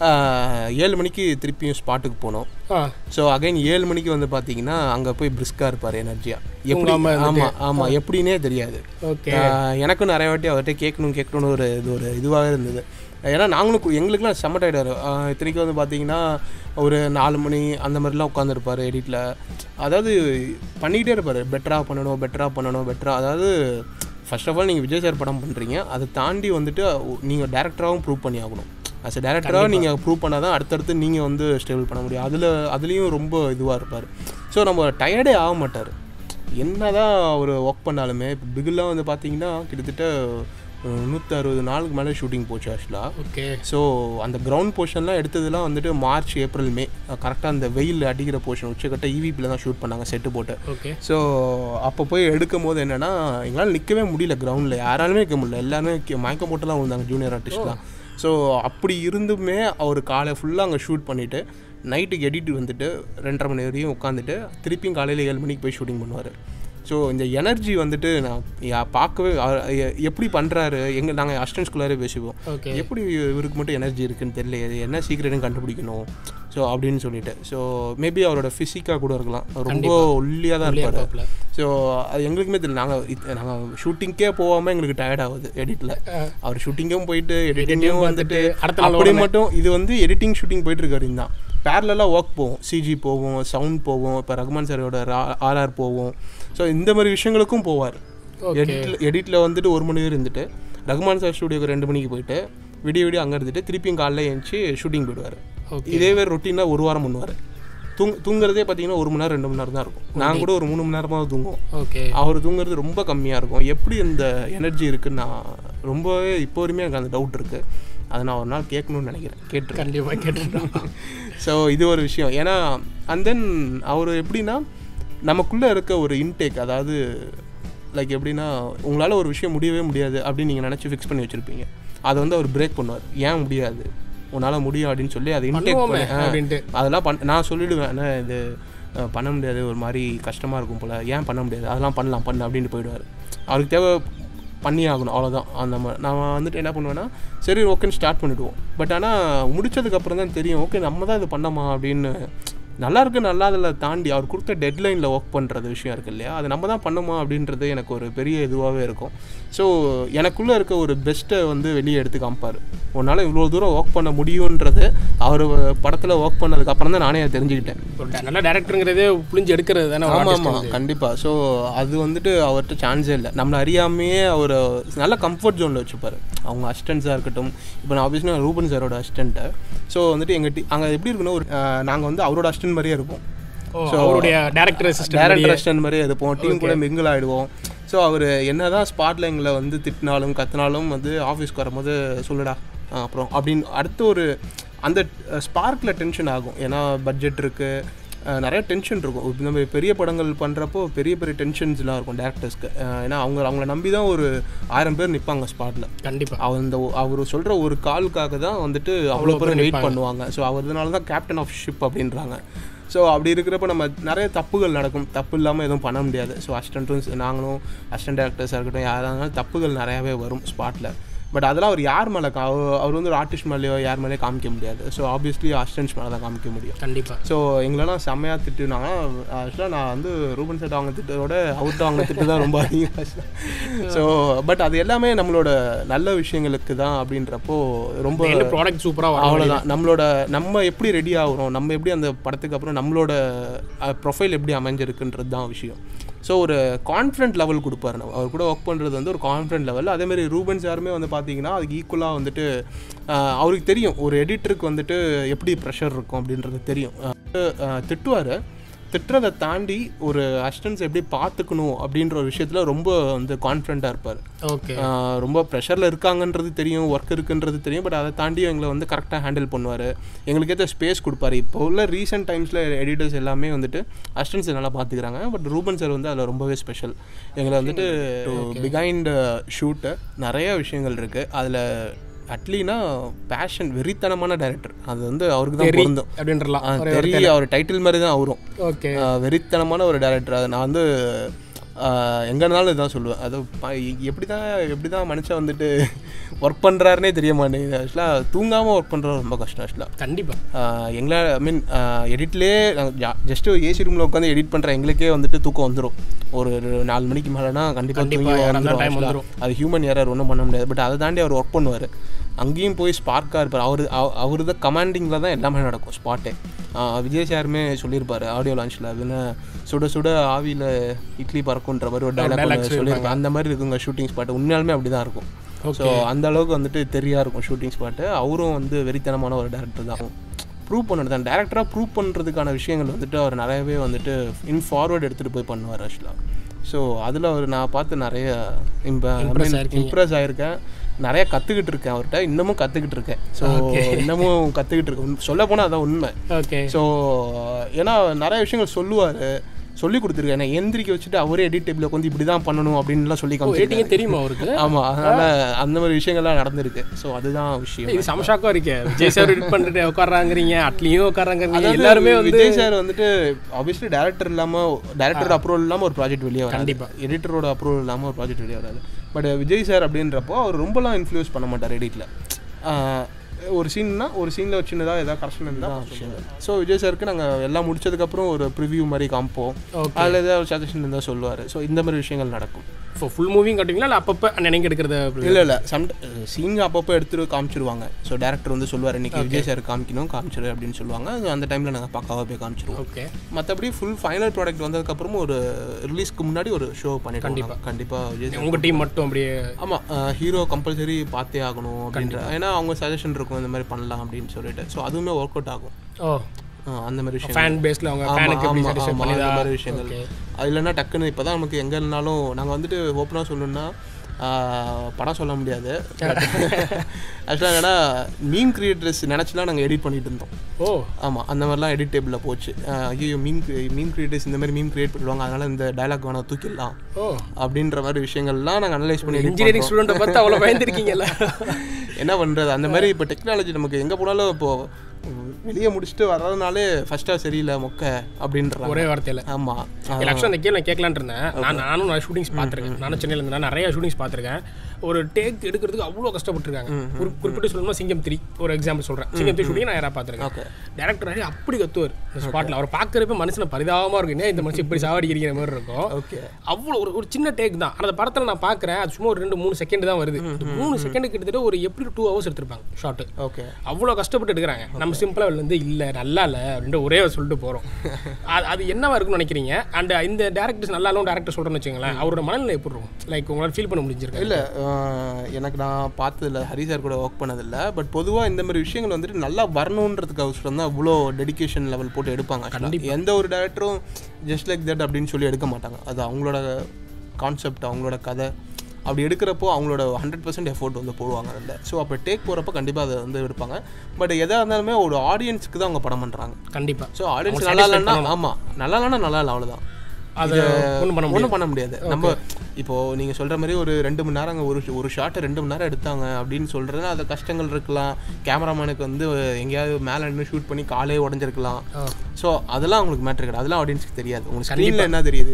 7 மணிக்கு திருப்பியும் ஸ்பாட்டுக்கு போனோம். ஸோ அகைன் 7 மணிக்கு வந்து பார்த்தீங்கன்னா அங்கே போய் பிரிஸ்காக இருப்பார் எனர்ஜியாக. எப்படி ஆமாம் எப்படின்னே தெரியாது. எனக்கும் நிறைய வாட்டி அவர்கிட்ட கேட்கணும்னு ஒரு இதுவாக இருந்தது. ஏன்னா நாங்களும் எங்களுக்குலாம் செம்ம டயர்டாரு. இத்தனைக்கும் வந்து பார்த்தீங்கன்னா ஒரு 4 மணி அந்த மாதிரிலாம் உட்காந்துருப்பார் எடிட்டில். அதாவது பண்ணிக்கிட்டே இருப்பார், பெட்டராக பண்ணணும். அதாவது ஃபர்ஸ்ட் ஆஃப் ஆல் நீங்கள் விஜய் சார் படம் பண்ணுறீங்க, அதை தாண்டி வந்துட்டு நீங்கள் டேரக்டராகவும் ப்ரூவ் பண்ணி ஆகணும். அஸ் எ டேரக்டராக நீங்கள் ப்ரூவ் பண்ணால் தான் அடுத்தடுத்து நீங்கள் வந்து ஸ்டேபிள் பண்ண முடியும். அதுலேயும் ரொம்ப இதுவாக இருப்பார். ஸோ நம்ம டயர்டே ஆக மாட்டார். என்னதான் அவர் ஒர்க் பண்ணாலுமே இப்போ பிகில்லாம் வந்து பார்த்தீங்கன்னா கிட்டத்தட்ட 160 நாளுக்கு மேலே ஷூட்டிங் போச்சு ஆக்சுவலாக. ஓகே. ஸோ அந்த கிரவுண்ட் போர்ஷன்லாம் எடுத்ததுலாம் வந்துட்டு மார்ச் ஏப்ரல் மே கரெக்டாக அந்த வெயில் அடிக்கிற போர்ஷன் உச்சக்கட்ட ஈவிபியில் தான் ஷூட் பண்ணாங்க செட்டு போட்டு. ஓகே. ஸோ அப்போ போய் எடுக்கும் போது என்னென்னா எங்களால் நிற்கவே முடியல கிரவுண்டில், யாராலுமே நிற்க முடியல, எல்லாருமே மயக்கம் போட்டு தான் விழுந்தாங்க ஜூனியர் ஆர்டிஸ்ட்லாம். ஸோ அப்படி இருந்துமே அவர் காலை ஃபுல்லாக அங்கே ஷூட் பண்ணிவிட்டு நைட்டுக்கு எடிட் வந்துட்டு 2:30 மணி வரையும் உட்காந்துட்டு திருப்பியும் காலையில் 7 மணிக்கு போய் ஷூட்டிங் பண்ணுவார். ஸோ இந்த எனர்ஜி வந்துட்டு நான் பார்க்கவே எப்படி பண்ணுறாரு. நாங்கள் அசிஸ்டன்ட்ஸ்குள்ளாரே பேசுவோம், எப்படி இவருக்கு மட்டும் எனர்ஜி இருக்குன்னு தெரியல, அது என்ன சீக்கிரட்னு கண்டுபிடிக்கணும் ஸோ அப்படின்னு சொல்லிட்டு. ஸோ மேபி அவரோட ஃபிசிக்காக கூட இருக்கலாம், ரொம்ப ஒல்லியாக தான் இருப்பார். ஸோ அது எங்களுக்குமே தெரியல, நாங்கள் ஷூட்டிங்கே போகாமல் எங்களுக்கு டயர்ட் ஆகுது எடிட்டில். அவர் ஷூட்டிங்கும் போயிட்டு எடிட்டிங்கும் வந்துட்டு அப்படி மட்டும் இது வந்து எடிட்டிங் ஷூட்டிங் போயிட்டுருக்காரு தான். பேரலாக ஒர்க் போவோம், சிஜி போவோம், சவுண்ட் போவோம், இப்போ ரகுமான் சாரோட ஆர்ஆர் போவோம். ஸோ இந்த மாதிரி விஷயங்களுக்கும் போவார். எடிட்டில் வந்துட்டு 1 மணி நேரம் இருந்துட்டு ரகுமான் சார் ஸ்டூடியோக்கு 2 மணிக்கு போயிட்டு விடிய அங்கே இருந்துட்டு திருப்பியும் காலையில் எழுந்துச்சி ஷூட்டிங் போயிடுவார். இதே வேறு ரொட்டீனாக 1 வாரம் பண்ணுவார். தூங்குறதே பார்த்தீங்கன்னா 1 மணி நேரம் 2 மணி நேரம் தான் இருக்கும். நாங்கள் கூட ஒரு 3 மணி நேரமாக தூங்குவோம். அவர் தூங்குறது ரொம்ப கம்மியாக இருக்கும். எப்படி அந்த எனர்ஜி இருக்குன்னு நான் ரொம்பவே இப்போ வரையுமே எனக்கு அந்த டவுட் இருக்குது. அதை நான் ஒரு நாள் கேட்கணும்னு நினைக்கிறேன். கண்டிப்பாக கேட்டுருக்கேன். ஸோ இது ஒரு விஷயம். ஏன்னா அண்ட் தென் அவர் எப்படின்னா நமக்குள்ளே இருக்க ஒரு இன்டேக், அதாவது லைக் எப்படின்னா உங்களால் ஒரு விஷயம் முடியவே முடியாது அப்படின்னு நீங்கள் நினச்சி ஃபிக்ஸ் பண்ணி வச்சுருப்பீங்க, அதை வந்து அவர் பிரேக் பண்ணுவார். ஏன் முடியாது, உன்னால் முடியும் அப்படின்னு சொல்லி அதை இன்டேக் பண்ணி அதெல்லாம் நான் சொல்லிவிடுவேன், ஏன்னா இது பண்ண முடியாது, ஒரு மாதிரி கஷ்டமாக இருக்கும் போல், ஏன் பண்ண முடியாது, அதெல்லாம் பண்ணு அப்படின்னு போயிடுவார். அவருக்கு தேவை பண்ணி ஆகணும், அவ்வளோதான். அந்த மாதிரி நான் வந்துட்டு என்ன பண்ணுவேன்னா சரி ஓகேன்னு ஸ்டார்ட் பண்ணிவிடுவோம். பட் ஆனால் முடித்ததுக்கப்புறம் தான் தெரியும், ஓகே நம்ம தான் இது பண்ணோமா அப்படின்னு. நல்லா இருக்குது நல்லா அதில் தாண்டி அவர் கொடுத்த டெட்லைனில் ஒர்க் பண்ணுறது விஷயம் இருக்குது இல்லையா, அது நம்ம தான் பண்ணுமா அப்படின்றது எனக்கு ஒரு பெரிய இதுவாகவே இருக்கும். ஸோ எனக்குள்ளே இருக்க ஒரு பெஸ்ட்டை வந்து வெளியே எடுத்து காமிப்பார். உன்னால் இவ்வளோ தூரம் ஒர்க் பண்ண முடியுன்றது அவர் படத்தில் ஒர்க் பண்ணதுக்கப்புறம் தான் நானே அதை தெரிஞ்சுக்கிட்டேன். நல்ல டேரக்டருங்கிறதே புளிஞ்சு எடுக்கிறது தானே. ஆமாம் கண்டிப்பாக. ஸோ அது வந்துட்டு அவர்கிட்ட சான்ஸே இல்லை. நம்மளை அறியாமையே அவர் நல்ல கம்ஃபர்ட் ஜோனில் வச்சுப்பார். அவங்க அசிஸ்டன்ஸாக இருக்கட்டும், இப்போ நான் ஆஃபீஸ்னா ரூபன் சாரோட அசிஸ்டண்ட்டை. ஸோ வந்துட்டு எங்கள் அங்கே எப்படி இருக்குன்னா ஒரு நாங்கள் வந்து அவரோட அசிஸ்டன்ட் மாதிரியே இருப்போம். ஸோ அவருடைய டேரக்டர் அசிஸ்டன்ட் மாதிரியே இருப்போம். டீம் கூட மிங்கிள் ஆகிடுவோம். ஸோ அவர் என்ன தான் ஸ்பாட்டில் எங்களை வந்து திட்டினாலும் கத்தினாலும் வந்து ஆஃபீஸ்க்கு வரும்போது சொல்லுடா அப்புறம் அப்படின்னு அடுத்து ஒரு அந்த ஸ்பார்க்கில் டென்ஷன் ஆகும். ஏன்னா பட்ஜெட் இருக்குது, நிறைய டென்ஷன் இருக்கும். இந்த மாதிரி பெரிய படங்கள் பண்ணுறப்போ பெரிய பெரிய டென்ஷன்ஸ்லாம் இருக்கும் டேரக்டர்ஸ்க்கு. ஏன்னா அவங்கள நம்பி தான் ஒரு 1000 பேர் நிற்பாங்க ஸ்பாட்டில். கண்டிப்பாக அவர் சொல்கிற ஒரு காலுக்காக தான் வந்துட்டு அவ்வளோ பேர் வெயிட் பண்ணுவாங்க. ஸோ அவர்னால தான் கேப்டன் ஆஃப் ஷிப் அப்படின்றாங்க. ஸோ அப்படி இருக்கிறப்ப நம்ம நிறைய தப்புகள் நடக்கும், தப்பு இல்லாமல் எதுவும் பண்ண முடியாது. ஸோ அசிஸ்டண்ட்டும் நாங்களும் அசிஸ்டன்ட் டேரக்டர்ஸாக இருக்கட்டும் யாராக இருந்தாலும் தப்புகள் நிறையாவே வரும் ஸ்பாட்டில். பட் அதெல்லாம் அவர் யார் மேலே அவர் வந்து ஒரு ஆர்டிஸ்ட் மேலேயோ யார் மேலேயோ காமிக்க முடியாது. ஸோ ஆப்வியஸ்லி அசிஸ்டன்ட்ஸ் மேலே தான் காமிக்க முடியும். கண்டிப்பாக. ஸோ எங்களெல்லாம் செம்மையாக திட்டுனாங்க. ஆக்சுவலாக நான் வந்து ரூபன் சார் அவங்க திட்டோட அவர்கிட்ட அவங்க திட்டு தான் ரொம்ப அதிகம். ஸோ பட் அது எல்லாமே நம்மளோட நல்ல விஷயங்களுக்கு தான் அப்படின்றப்போ ரொம்ப ப்ராடக்ட் சூப்பராக அவ்வளோதான். நம்ம எப்படி ரெடி ஆகிறோம், நம்ம எப்படி அந்த படத்துக்கு அப்புறம் நம்மளோட ப்ரொஃபைல் எப்படி அமைஞ்சிருக்குன்றது தான் விஷயம். ஸோ ஒரு கான்ஃபிடென்ட் லெவல் கொடுப்பாரு. அவர் கூட ஒர்க் பண்ணுறது வந்து ஒரு கான்ஃபிடென்ட் லெவல். அதேமாதிரி ரூபன் சாருமே வந்து பார்த்தீங்கன்னா அதுக்கு ஈக்குவலாக வந்துட்டு அவருக்கு தெரியும் ஒரு எடிட்டருக்கு வந்துட்டு எப்படி ப்ரெஷர் இருக்கும் அப்படின்றது தெரியும். திட்டுவார், திட்டுறதை தாண்டி ஒரு அசிஸ்டன்ஸ் எப்படி பார்த்துக்கணும் அப்படின்ற ஒரு விஷயத்தில் ரொம்ப வந்து கான்ஃபிடென்ட்டாக இருப்பார். ஓகே. ரொம்ப ப்ரெஷரில் இருக்காங்கன்றது தெரியும், ஒர்க் இருக்குன்றது தெரியும். பட் அதை தாண்டி எங்களை வந்து கரெக்டாக ஹேண்டில் பண்ணுவார். எங்களுக்கு ஏற்ற ஸ்பேஸ் கொடுப்பாரு. இப்போ உள்ள ரீசெண்ட் டைம்ஸில் எடிட்டர்ஸ் எல்லாமே வந்துட்டு அசிஸ்டன்ஸ் நல்லா பார்த்துக்கிறாங்க. பட் ரூபன் சார் வந்து அதில் ரொம்பவே ஸ்பெஷல். எங்களை வந்துட்டு பிஹைண்ட் ஷூட்டு நிறைய விஷயங்கள் இருக்குது. அதில் அட்லீனா பேஷன் வெறித்தனமான டைரக்டர், அது வந்து அவருக்கு தான் பொருந்தும் அப்படின்றலாம். அவர் டைட்டில் மாதிரி தான் அவரும். ஓகே. வெறித்தனமான ஒரு டைரக்டர். அதை நான் வந்து எங்கேனாலும் இதுதான் சொல்லுவேன். அது எப்படி தான் மனுஷன் வந்துட்டு ஒர்க் பண்ணுறாருனே தெரிய மாட்டேங்குது. ஆக்சுவலாக தூங்காமல் ஒர்க் பண்ணுறது ரொம்ப கஷ்டம். ஆக்சுவலாக கண்டிப்பாக எங்களை எடிட்லேயே ஜஸ்ட்டு ஏசி ரூமில் உட்காந்து எடிட் பண்ணுற எங்களுக்கே வந்துட்டு தூக்கம் வந்துடும். ஒரு 4 மணிக்கு மேலேனா கண்டிப்பாக அது ஹியூமன் எரர், ஒன்றும் பண்ண முடியாது. பட் அதை தாண்டி அவர் ஒர்க் பண்ணுவார். அங்கேயும் போய் ஸ்பார்க்காக இருப்பார். அவர் தான் கமாண்டிங்கில் தான் எல்லாமே நடக்கும் ஸ்பாட்டே. விஜய் சாருமே சொல்லியிருப்பார் ஆடியோ லான்ச்சில், அதுன்னு சுட சுட ஆவியில் இட்லி பறக்குன்ற மாதிரி ஒரு டைலாக் சொல்லியிருப்பார். அந்த மாதிரி இருக்குங்க ஷூட்டிங் ஸ்பாட்டு. உண்மையாலுமே அப்படி தான் இருக்கும். ஸோ அந்த அளவுக்கு வந்துட்டு தெரியா இருக்கும் ஷூட்டிங் ஸ்பாட்டு. அவரும் வந்து வெறித்தனமான ஒரு டேரக்டர் தான். ப்ரூவ் பண்ணுறது தான் டேரக்டராக ப்ரூவ் பண்ணுறதுக்கான விஷயங்கள் வந்துட்டு அவர் நிறையவே வந்துட்டு ஃபார்வர்டு எடுத்துகிட்டு போய் பண்ணுவார் ஆக்சுவலாக. ஸோ அதில் நான் பார்த்து நிறைய இம்ப்ரெஸ் ஆகிருக்கேன், நிறைய கற்றுக்கிட்டு இருக்கேன் அவர்கிட்ட, இன்னமும் கற்றுக்கிட்டு இருக்கேன். ஸோ இன்னமும் கற்றுக்கிட்டு இருக்கேன், சொல்ல போனால் அதான் உண்மை. ஸோ ஏன்னா நிறைய விஷயங்கள் சொல்லுவார், சொல்லி கொடுத்துருக்கேன். நான் எந்திரிக்க வச்சுட்டு அவரே எடிட் டேபிளில் வந்து இப்படி தான் பண்ணணும் அப்படின்லாம் சொல்லி காமிச்சிருக்கேன். தெரியுமா அவருக்கு? ஆமாம், அதனால் அந்த மாதிரி விஷயங்கள்லாம் நடந்திருக்கு. ஸோ அதுதான் விஷயம். இது சமஷாக்காக இருக்கேன். விஜய் சார் எடிட் பண்ணிட்டு உட்காராங்கிறீங்க, அட்லியும் உட்காராங்கிறீங்க. எல்லாருமே விஜய் சார் வந்துட்டு ஆப்வியஸ்லி டேரக்டர் இல்லாமல், டேரக்டர் அப்ரூவல் இல்லாமல் ஒரு ப்ராஜெக்ட் வெளியே வரும். கண்டிப்பாக எடிட்டரோட அப்ரூவல் இல்லாமல் ஒரு ப்ராஜெக்ட் வெளியே வராது. பட் விஜய் சார் அப்படின்றப்போ அவர் ரொம்பலாம் இன்ஃப்ளூயன்ஸ் பண்ண மாட்டார் எடிட்டில். ஒரு சீன்னா ஒரு சீனில் ஒரு சின்னதாக ஏதாவது கரெக்ஷன் இருந்தால். ஸோ விஜய் சாருக்கு நாங்கள் எல்லாம் முடிச்சதுக்கப்புறம் ஒரு ப்ரிவியூ மாதிரி காமிப்போம், அதில் ஏதாவது ஒரு சஜஷன் இருந்தால் சொல்லுவார். ஸோ இந்த மாதிரி விஷயங்கள் நடக்கும். ஸோ ஃபுல் மூவியும் காட்டுவீங்களா இல்லை அப்பப்போ நினைக்க எடுக்கிறது? இல்லை சீன் அப்பப்போ எடுத்துட்டு காமிச்சிருவாங்க. ஸோ டேரக்டர் வந்து சொல்லுவார், இன்றைக்கி விஜய் சார் காமிக்கணும், காமிச்சிரு அப்படின்னு சொல்லுவாங்க. அந்த டைமில் நாங்கள் பக்காவாக போய் காமிச்சிருவோம். ஓகே. மற்றபடி ஃபுல் ஃபைனல் ப்ராடக்ட் வந்ததுக்கப்புறமும் ஒரு ரிலீஸ்க்கு முன்னாடி ஒரு ஷோ பண்ணிட்டு கண்டிப்பாக விஜய் சார் உங்கள் டீம் மட்டும் அப்படியே. ஆமாம், ஹீரோ கம்பல்சரி பார்த்தே ஆகணும் அப்படின்ற, ஏன்னா அவங்க சஜஷன் இருக்கும் இந்த மாதிரி பண்ணலாம் அப்படின்னு சொல்லிட்டு. ஸோ அதுவுமே ஒர்க் அவுட் ஆகும். அந்த மாதிரி விஷயம் ஃபேன் பேஸ்ல அவங்க ஃபேனுக்கு எப்படி சஜஷன் பண்ணி அந்த மாதிரி விஷயங்கள். அது இல்லைன்னா டக்குன்னு இப்போ தான் நமக்கு எங்கே இருந்தாலும் நாங்கள் வந்துட்டு ஓப்பனாக சொல்லணும்னா படம் சொல்ல முடியாது. ஆக்சுவலாக என்னன்னா மீம் கிரியேட்டர்ஸ் நினச்சிலாம் நாங்கள் எடிட் பண்ணிட்டு இருந்தோம். ஆமாம், அந்த மாதிரிலாம் எடிட் டேபிளில் போச்சு. ஐயோ மீம் கிரியேட்டர்ஸ் இந்த மாதிரி மீம் கிரியேட் பண்ணுவாங்க, அதனால் இந்த டைலாக் வேணா தூக்கிடலாம் அப்படின்ற மாதிரி விஷயங்கள்லாம் நாங்கள் அனலைஸ் பண்ணி இன்ஜினியரிங் ஸ்டூடெண்ட்டை பார்த்து அவ்வளோ பயந்துருக்கீங்கல்ல. என்ன பண்ணுறது, அந்த மாதிரி இப்போ டெக்னாலஜி நமக்கு எங்கே போனாலும் இப்போது வெளியே முடிச்சுட்டு வர்றதுனாலே ஃபர்ஸ்ட்டாக சரியில்லை மொக்க அப்படின்ற ஒரே வார்த்தையில். ஆமாம், ஆக்சுவலாக அந்த கேள்வி நான் கேட்கலான் இருந்தேன். நானும் நிறைய ஷூட்டிங்ஸ் பார்த்துருக்கேன். நானும் சென்னையில் இருந்தால் நிறைய ஷூட்டிங்ஸ் பார்த்துருக்கேன். ஒரு டேக் எடுக்கிறதுக்கு அவ்வளோ கஷ்டப்பட்டுருக்காங்க. குறிப்பிட்டு சொல்லணும்னா சிங்கம் 3 ஒரு எக்ஸாம்பிள் சொல்கிறேன். சிங்கம் 3 ஷூட்டிங் நான் யாராவது பார்த்துருக்கேன். டேரக்டர் நிறைய அப்படி கத்துவார் ஸ்பாட்டில். அவர் பார்க்குறப்ப மனுஷனை பரிதாபமாக இருக்கும், என்ன இந்த மனுஷன் இப்படி சாவடிக்கிற மாதிரி இருக்கும். அவ்வளோ ஒரு சின்ன டேக் தான். அந்த படத்தில் நான் பார்க்குறேன், அது சும்மா ஒரு 2-3 செகண்ட் தான் வருது. 3 செகண்ட் கிட்டத்தட்ட ஒரு எப்படி 2 hours எடுத்திருப்பாங்க ஷார்ட்டு. ஓகே, அவ்வளோ கஷ்டப்பட்டு எடுக்கிறாங்க. நம்ம சிம்பிளாக வந்து இல்லை நல்லா இல்லை அப்படின்ட்டு ஒரே சொல்லிட்டு போகிறோம். அது என்னவா இருக்குன்னு நினைக்கிறீங்க? அண்ட் இந்த டேரக்டர்ஸ் நல்லா இல்லை டேரக்டர் சொல்கிறேன்னு வச்சுங்களேன், அவரோட மனநிலை எப்படி இருக்கும்? லைக் உங்களால் ஃபீல் பண்ண முடிஞ்சிருக்கு? இல்லை, எனக்கு நான் பார்த்ததில்ல, ஹரி சார் கூட ஒர்க் பண்ணதில்லை. பட் பொதுவாக இந்த மாதிரி விஷயங்கள் வந்துட்டு நல்லா வரணுன்றதுக்கு அவசரம் தான் அவ்வளோ டெடிகேஷன் லெவல் போட்டு எடுப்பாங்க. எந்த ஒரு டேரக்டரும் ஜஸ்ட் லைக் தட் அப்படின்னு சொல்லி எடுக்க மாட்டாங்க. அது அவங்களோட கான்செப்ட், அவங்களோட கதை. அப்படி எடுக்கிறப்போ அவங்களோட 100% எஃபோர்ட் வந்து போடுவாங்க அதில். ஸோ அப்போ டேக் போகிறப்ப கண்டிப்பாக அதை வந்து எடுப்பாங்க. பட் எதாக இருந்தாலுமே ஒரு ஆடியன்ஸுக்கு தான் அவங்க படம் பண்ணுறாங்க. கண்டிப்பாக. ஸோ ஆடியன்ஸ் நல்லா இல்லைன்னா, ஆமாம் நல்லா இல்லைன்னா நல்லா இல்லை, அவ்வளோதான். அது ஒன்றும் பண்ண முடியாது. நம்ம இப்போது நீங்கள் சொல்கிற மாதிரி ஒரு 2 மணி நேரம் ஒரு ஷார்ட்டை 2 மணி நேரம் எடுத்தாங்க அப்படின்னு சொல்கிறதுனா அது கஷ்டங்கள் இருக்கலாம். கேமராமேனுக்கு வந்து எங்கேயாவது மேலே நின்று ஷூட் பண்ணி காலே உடஞ்சிருக்கலாம். ஸோ அதெல்லாம் உங்களுக்கு மேட்ரு கிடையாது, அதெல்லாம் ஆடியன்ஸ்க்கு தெரியாது. உங்களுக்கு ஸ்க்ரீனில் என்ன தெரியுது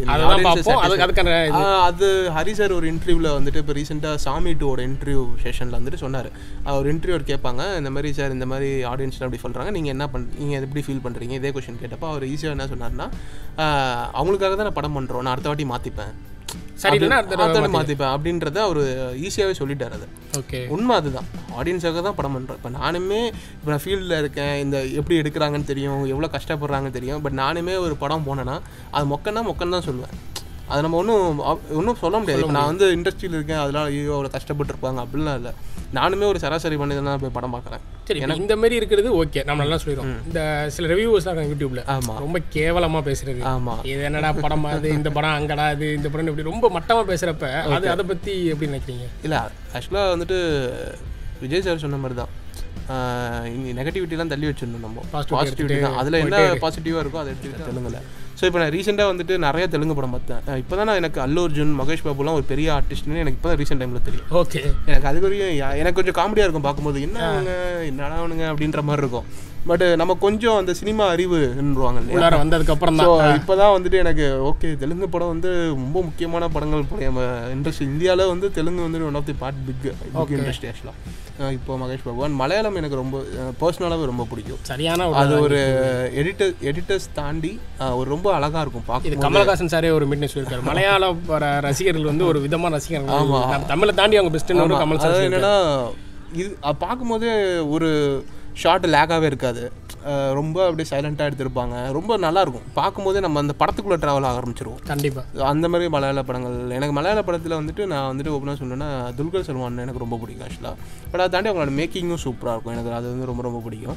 அது. ஹரி சார் ஒரு இன்டர்வியூவில் வந்துட்டு இப்போ ரீசெண்டாக சாமி 2 இன்டர்வியூ செஷனில் வந்துட்டு சொன்னார். ஒரு இன்டர்வியூர் கேட்பாங்க, இந்த மாதிரி சார் இந்த மாதிரி ஆடியன்ஸில் அப்படி சொல்கிறாங்க, நீங்கள் என்ன நீங்கள் எப்படி ஃபீல் பண்ணுறீங்க, இதே கொஸ்டின் கேட்டப்போ அவர் ஈஸியாக என்ன சொன்னார்னா, அவங்களுக்காக தான் நான் படம் பண்ணுறோம், நான் அடுத்த வாட்டி மாற்றிப்பேன், மாற்றிப்பேன் அப்படின்றத அவர் ஈஸியாகவே சொல்லிட்டார். அது ஓகே, உண்மை அதுதான். ஆடியன்ஸாக தான் படம் பண்ணுறேன். இப்போ நானுமே இப்போ நான் ஃபீல்டில் இருக்கேன், இந்த எப்படி எடுக்கிறாங்கன்னு தெரியும், எவ்வளோ கஷ்டப்படுறாங்கன்னு தெரியும். பட் நானுமே ஒரு படம் போனேன்னா அது மொக்கன்னு தான் சொல்லுவேன். அது நம்ம ஒன்றும் சொல்ல முடியாது. இப்போ நான் வந்து இண்டஸ்ட்ரியில் இருக்கேன், அதெல்லாம் ஐயோ அவ்வளோ கஷ்டப்பட்டுருப்பாங்க அப்படிலாம் இல்லை. நானுமே ஒரு சராசரி பண்ணி தான் போய் படம் பார்க்குறேன். சரி, எனக்கு இந்த மாதிரி இருக்கிறது ஓகே, நம்ம நல்லா சொல்லிடுறோம். இந்த சில ரிவ்யூவர்ஸ் இருக்காங்க யூடியூப்ல, ஆமாம், ரொம்ப கேவலமாக பேசுறது. ஆமாம், இது என்னடா படம், அது இந்த படம் அங்கடா, அது இந்த படம் இப்படி ரொம்ப மட்டமாக பேசுகிறப்ப அதை பற்றி எப்படி நினைக்கிறீங்க? இல்லை, ஆக்சுவலாக வந்துட்டு விஜய் சார் சொன்ன மாதிரி தான், நெகட்டிவிட்டிலாம் தள்ளி வச்சிருந்தோம். நம்ம பாசிட்டிவிட்டி தான், அதில் என்ன பாசிட்டிவாக இருக்கோ அதை எடுத்துக்கிட்டு தெலுங்குல. ஸோ இப்போ நான் ரீசெண்டாக வந்துட்டு நிறைய தெலுங்கு படம் பார்த்தேன். இப்போ தான் நான் எனக்கு அல்லு அர்ஜுன், மகேஷ் பாபுலாம் ஒரு பெரிய ஆர்டிஸ்ட்னு எனக்கு இப்போ தான் ரீசெண்ட் டைமில் தெரியும். ஓகே, எனக்கு அது வரையும் எனக்கு கொஞ்சம் காமெடியாக இருக்கும் பார்க்கும்போது, என்னடா அவனுங்க அப்படின்ற மாதிரி இருக்கும். பட் நம்ம கொஞ்சம் அந்த சினிமா அறிவுன்னுவாங்க இல்லையா, வந்ததுக்கப்புறம் தான் இப்போ தான் வந்துட்டு எனக்கு ஓகே, தெலுங்கு படம் வந்து ரொம்ப முக்கியமான படங்கள். நம்ம இண்டஸ்ட்ரி இந்தியாவில் வந்து தெலுங்கு வந்து one of the big industry ஆக்சுவலாக. இப்போ மகேஷ் பாபு அண்ட் மலையாளம் எனக்கு ரொம்ப பர்சனலாகவே ரொம்ப பிடிக்கும். சரியான அது ஒரு எடிட்டர்ஸ் தாண்டி ஒரு ரொம்ப அழகாக இருக்கும் பார்க்க. கமல்ஹாசன் சாரே ஒரு மீட்டிங் சொல்லியிருக்காரு, மலையாள ரசிகர்கள் வந்து ஒரு விதமான ரசிகர்கள். ஆமாம், தமிழை தாண்டி அவங்க பெஸ்ட்டுன்னு கமல் சார். என்னன்னா இது பார்க்கும்போதே ஒரு ஷார்ட் லேக்காகவே இருக்காது, ரொம்ப அப்படியே சைலண்ட்டாக எடுத்திருப்பாங்க, ரொம்ப நல்லாயிருக்கும் பார்க்கும்போதே. நம்ம அந்த படத்துக்குள்ளே ட்ராவல் ஆக ஆரம்பிச்சிருவோம். கண்டிப்பாக அந்த மாதிரி மலையாள படங்கள். எனக்கு மலையாள படத்தில் வந்துட்டு நான் வந்துட்டு ஓப்பனாக சொன்னேன்னா துல்கர் சல்மான் எனக்கு ரொம்ப பிடிக்கும் ஆக்சுவலாக. பட் அதை தாண்டி அவங்களோட மேக்கிங்கும் சூப்பராக இருக்கும், எனக்கு அது வந்து ரொம்ப ரொம்ப பிடிக்கும்.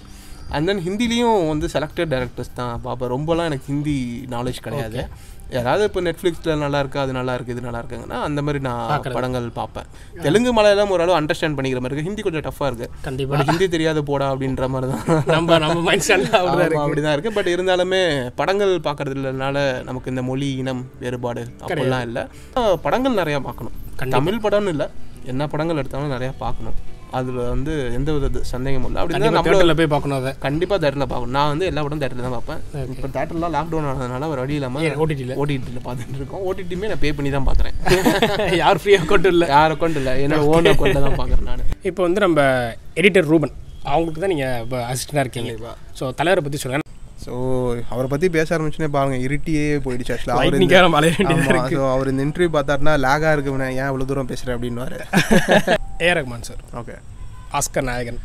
அண்ட் தென் ஹிந்திலையும் வந்து செலக்டட் டேரக்டர்ஸ் தான் பார்ப்பேன். ரொம்பலாம் எனக்கு ஹிந்தி நாலேஜ் கிடையாது. யாராவது இப்போ நெட்ஃப்ளிக்ஸில் நல்லா இருக்கா, அது நல்லா இருக்குது, இது நல்லா இருக்குங்கன்னா அந்த மாதிரி நான் படங்கள் பார்ப்பேன். தெலுங்கு மலையாளம் ஓரளவு அண்டர்ஸ்டாண்ட் பண்ணிக்கிற மாதிரி இருக்குது. ஹிந்தி கொஞ்சம் டஃப்பாக இருக்குது. கண்டிப்பாக ஹிந்தி தெரியாத போடா அப்படின்ற மாதிரி தான் நம்ம மைண்ட் செட் அப்படி தான் இருக்குது. பட் இருந்தாலுமே படங்கள் பார்க்குறதுனால நமக்கு இந்த மொழி இனம் வேறுபாடு அப்படிலாம் இல்லை. படங்கள் நிறையா பார்க்கணும். தமிழ் படம்னு இல்லை, என்ன படங்கள் எடுத்தாலும் நிறையா பார்க்கணும். அதில் வந்து எந்த வித சந்தேகமும் இல்லை. அப்படின்னா நம்மள போய் பார்க்கணும். அதை கண்டிப்பாக தேட்டரில் பார்க்கணும். நான் வந்து எல்லா படம் தேட்டரில் தான் பார்ப்பேன். இப்போ தேட்டர்லாம் லாக்டவுன் ஆனதுனால ஒரு வழி இல்லாமல் ஓடிடியில் பார்த்துட்டு இருக்கோம். ஓடிடியுமே நான் பே பண்ணி தான் பார்க்குறேன். யார் ஃப்ரீ அக்கௌண்ட் இல்லை, யார் அக்கௌண்ட் இல்லை, என்னோட ஓன் அக்கௌண்ட்டில் தான் பார்க்குறேன் நான். இப்போ வந்து நம்ம எடிட்டர் ரூபன் அவங்களுக்கு தான் நீங்கள் இப்போ அசிஸ்டண்டாக இருக்கீங்க. ஸோ தலைவரை பற்றி சொல்லுங்கள். ஸோ அவரை பற்றி பேச ஆரம்பிச்சுனே பாருங்கள், இருட்டியே போயிடுச்சு ஆக்சுவலாக. ஸோ அவர் இந்த இன்டர்வியூ பார்த்தாருன்னா லேகாக இருக்குண்ணே, ஏன் இவ்வளோ தூரம் பேசுகிறேன் அப்படின்னுவார். A Rahman sir. Okay. Oscar நாயகன்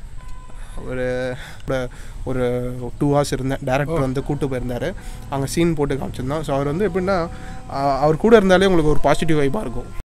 ஒரு 2 hours இருந்தேன். டேரக்டர் வந்து கூப்பிட்டு போயிருந்தார், அங்கே சீன் போட்டு காமிச்சிருந்தோம். ஸோ அவர் வந்து எப்படின்னா அவர் கூட இருந்தாலே உங்களுக்கு ஒரு பாசிட்டிவ் வைப்பாக இருக்கும்.